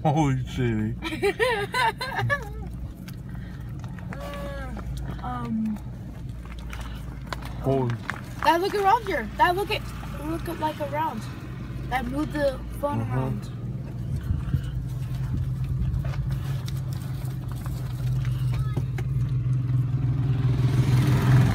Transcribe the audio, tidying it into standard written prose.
Holy shit. Holy. Dad, look around here. Dad, look at like around. Dad, move the phone around.